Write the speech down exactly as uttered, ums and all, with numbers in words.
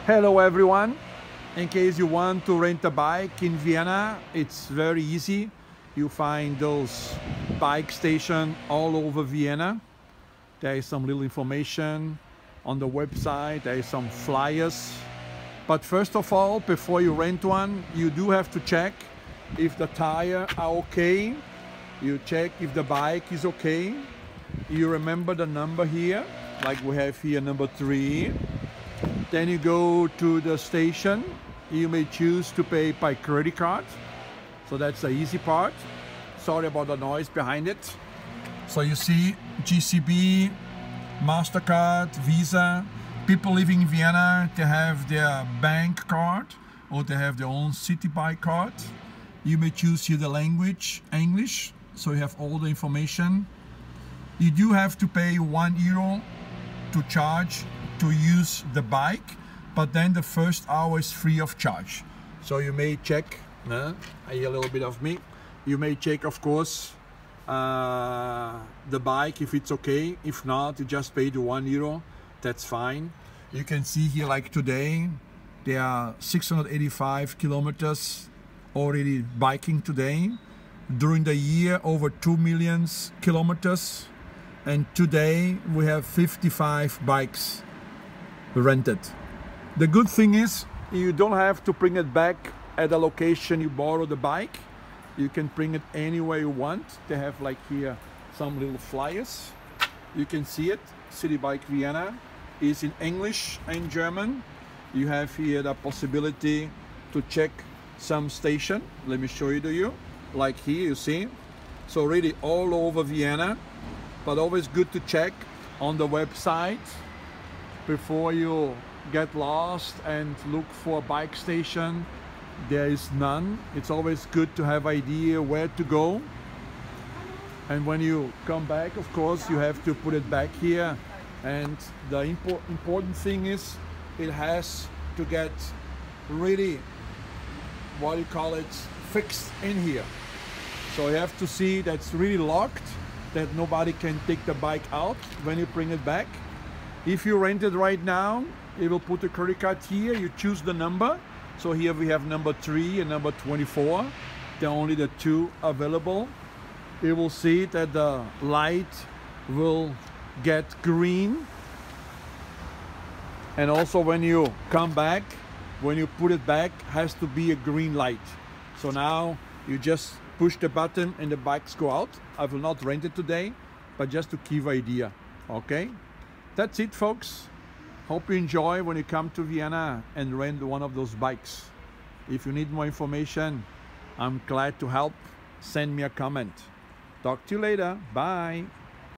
Hello everyone. In case you want to rent a bike in Vienna, it's very easy. You find those bike stations all over Vienna. There is some little information on the website. There is some flyers. But first of all, before you rent one, you do have to check if the tires are okay. You check if the bike is okay. You remember the number here, like we have here number three. Then you go to the station. You may choose to pay by credit card. So that's the easy part. Sorry about the noise behind it. So you see G C B, MasterCard, Visa. People living in Vienna, they have their bank card or they have their own city bike card. You may choose here the language, English. So you have all the information. You do have to pay one euro to charge to use the bike, but then the first hour is free of charge. So you may check, uh, I hear a little bit of me. You may check, of course, uh, the bike if it's okay. If not, you just pay the one euro. That's fine. You can see here, like today, there are six hundred eighty-five kilometers already biking today. During the year, over two million kilometers. And today we have fifty-five bikes rented. The good thing is you don't have to bring it back at the location you borrow the bike. You can bring it anywhere you want. They have like here some little flyers. You can see it. City Bike Vienna is in English and German. You have here the possibility to check some station. Let me show you to you. Like here, you see. So really all over Vienna, but always good to check on the website before you get lost and look for a bike station. There is none. It's always good to have idea where to go. And when you come back, of course, you have to put it back here. And the impor important thing is it has to get really, what do you call it, fixed in here. So you have to see that's really locked, that nobody can take the bike out when you bring it back. If you rent it right now, it will put a credit card here. You choose the number. So here we have number three and number twenty-four. There are only the two available. You will see that the light will get green. And also when you come back, when you put it back, has to be a green light. So now you just push the button and the bikes go out. I will not rent it today, but just to give idea, okay? That's it, folks. Hope you enjoy when you come to Vienna and rent one of those bikes. If you need more information, I'm glad to help. Send me a comment. Talk to you later. Bye.